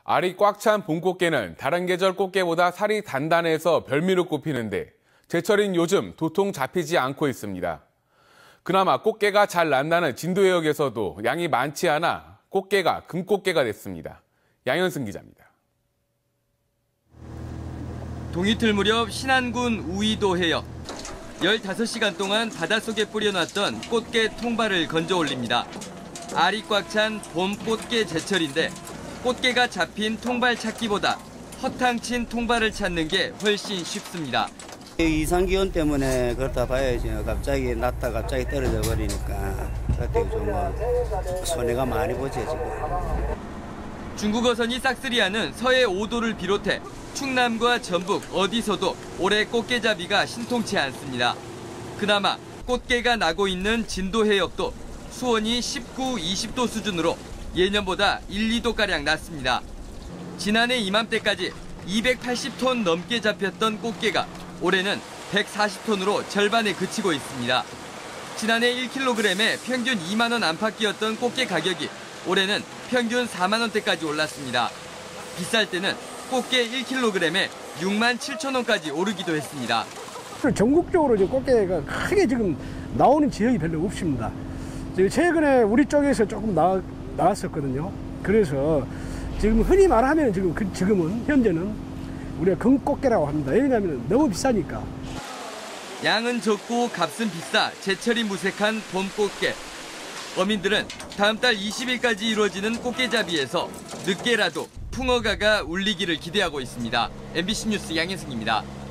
알이 꽉 찬 봄꽃게는 다른 계절 꽃게보다 살이 단단해서 별미로 꼽히는데 제철인 요즘 도통 잡히지 않고 있습니다. 그나마 꽃게가 잘 난다는 진도해역에서도 양이 많지 않아 꽃게가 금꽃게가 됐습니다. 양현승 기자입니다. 동이틀 무렵 신안군 우이도 해역. 15시간 동안 바닷속에 뿌려놨던 꽃게 통발을 건져 올립니다. 알이 꽉 찬 봄 꽃게 제철인데 꽃게가 잡힌 통발 찾기보다 허탕친 통발을 찾는 게 훨씬 쉽습니다. 이상기온 때문에 그렇다 봐야지. 갑자기 낮다 갑자기 떨어져 버리니까 그때 좀 손해가 많이 보지 지금. 중국 어선이 싹쓸이하는 서해 5도를 비롯해 충남과 전북 어디서도 올해 꽃게잡이가 신통치 않습니다. 그나마 꽃게가 나고 있는 진도 해역도 수온이 19, 20도 수준으로 예년보다 1, 2도가량 낮습니다. 지난해 이맘때까지 280톤 넘게 잡혔던 꽃게가 올해는 140톤으로 절반에 그치고 있습니다. 지난해 1kg에 평균 2만 원 안팎이었던 꽃게 가격이 올해는 평균 4만 원대까지 올랐습니다. 비쌀 때는 꽃게 1kg에 6만 7천 원까지 오르기도 했습니다. 전국적으로 꽃게가 크게 지금 나오는 지역이 별로 없습니다. 최근에 우리 쪽에서 조금 나왔었거든요. 그래서 지금 흔히 말하면 지금은 현재는 우리가 금꽃게라고 합니다. 왜냐하면 너무 비싸니까. 양은 적고 값은 비싸 제철이 무색한 봄꽃게. 어민들은 다음 달 20일까지 이루어지는 꽃게잡이에서 늦게라도 풍어가가 울리기를 기대하고 있습니다. MBC 뉴스 양현승입니다.